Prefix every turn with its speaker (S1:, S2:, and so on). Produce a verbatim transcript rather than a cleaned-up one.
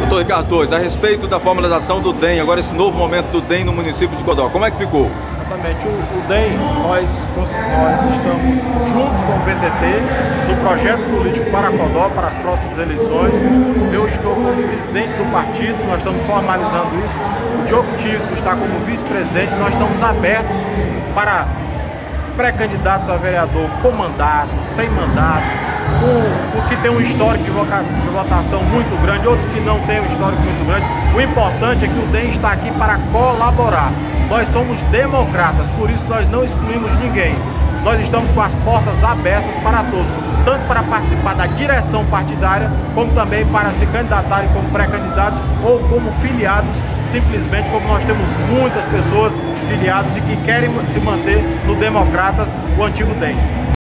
S1: Doutor Ricardo Torres, a respeito da formalização do D E M, agora esse novo momento do D E M no município de Codó, como é que ficou?
S2: Exatamente, o, o D E M, nós, nós estamos juntos com o P D T no projeto político para Codó, para as próximas eleições. Eu estou como presidente do partido, nós estamos formalizando isso. O Diogo Tico está como vice-presidente, nós estamos abertos para pré-candidatos a vereador com mandato, sem mandato, com, com que tem um histórico de, voca, de votação muito grande, outros que não têm um histórico muito grande. O importante é que o D E M está aqui para colaborar. Nós somos democratas, por isso nós não excluímos ninguém. Nós estamos com as portas abertas para todos, tanto para participar da direção partidária, como também para se candidatarem como pré-candidatos ou como filiados, simplesmente como nós temos muitas pessoas filiadas e que querem se manter no Democratas, o antigo D E M.